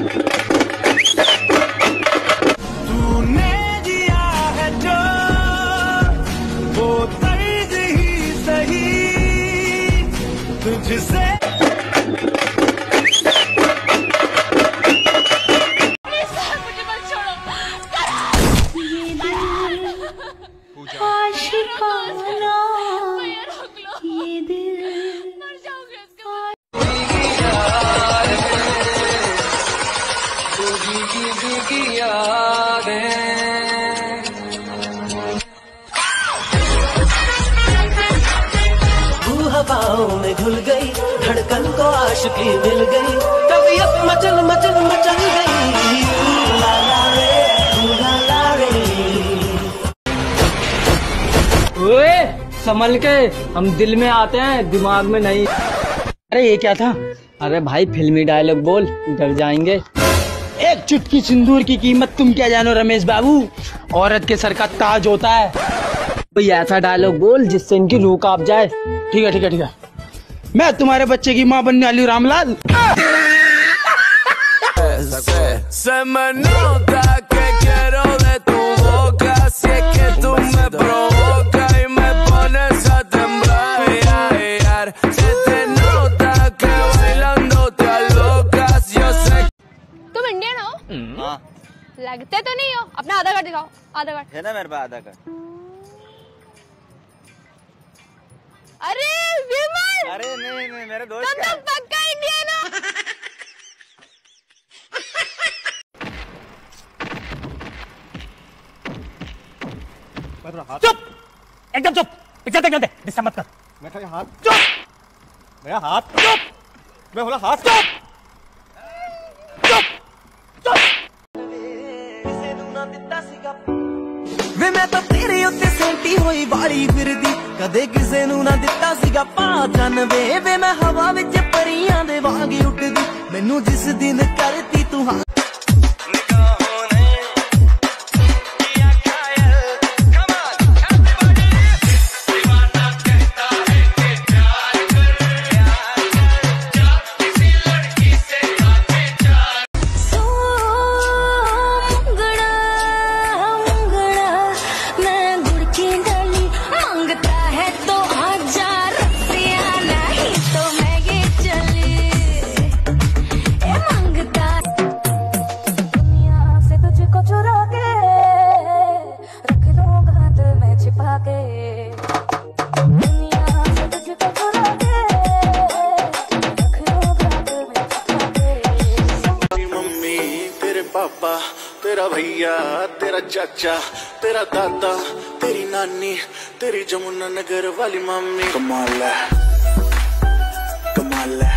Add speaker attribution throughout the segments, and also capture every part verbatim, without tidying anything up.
Speaker 1: तूने जिया है जो वो तर्ज ही सही तुझसे।
Speaker 2: हवाओं में घुल गई धड़कन को आशिकी मिल गई तबीयत मचल मचल मचल गई ला ला रे ला ला रे।
Speaker 3: ओए संभल के, हम दिल में आते हैं दिमाग में नहीं। अरे ये क्या था? अरे भाई फिल्मी डायलॉग बोल, डर जाएंगे। एक चुटकी सिंदूर की कीमत तुम क्या जानो रमेश बाबू, औरत के सर का ताज होता है। कोई ऐसा डायलॉग बोल जिससे इनकी रूह कांप जाए। ठीक है ठीक है ठीक है, मैं तुम्हारे बच्चे की माँ बनने वाली हूँ रामलाल।
Speaker 4: तुम इंडियन हो?
Speaker 5: हाँ।
Speaker 4: लगते तो नहीं हो। अपना आधार कार्ड दिखाओ। आधार कार्ड
Speaker 5: है ना मेरे पास आधार कार्ड।
Speaker 4: अरे विमल!
Speaker 5: अरे नहीं नहीं मेरे दोस्त
Speaker 4: तुम तो पक्का इंडियन हो।
Speaker 1: चुप, एकदम चुप। पिक्चर देखने दे, डिस्टर्ब मत कर। मेरा हाथ चुप, मेरा हाथ चुप, मैं बोला हाथ चुप चुप चुप।
Speaker 2: वे मैं तो तेरे उत्ते सेंटी होई वाली फिरदी कदे किसे नू ना दिता सीगा पहचान वे वे मैं हवा विच परियां दे वांग उड़दी मैनू जिस दिन करती तू हाँ
Speaker 1: पापा तेरा भैया तेरा चाचा तेरा दादा तेरी नानी तेरी जमुना नगर वाली मम्मी। कमाल है कमाल है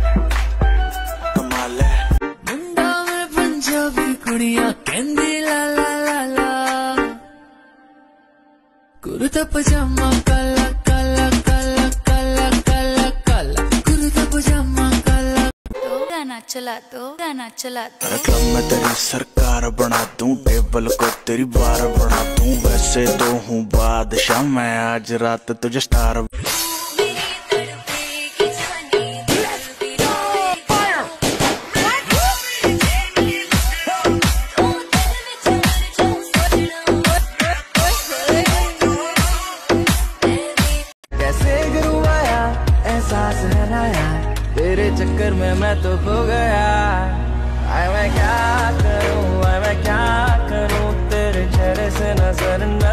Speaker 1: कमाल है। मुंडा में पंजाबी कुड़ियां कहंदी ला ला ला ला कुर्ता पजामा काला काला काला काला काला काला कुर्ता पजामा काला।
Speaker 4: गाना चला दो गाना चला दो।
Speaker 1: क्लब में तेरी सरकार बना दूं टेबल को तेरी बार बना दूं वैसे तो हूँ बादशाह मैं आज रात तुझे स्टार।
Speaker 2: कैसे गुरु आया एहसास है ना यार तेरे चक्कर में मैं तो खो गया। आए मैं क्या करूं आए मैं क्या करूं तेरे चेहरे से नजर न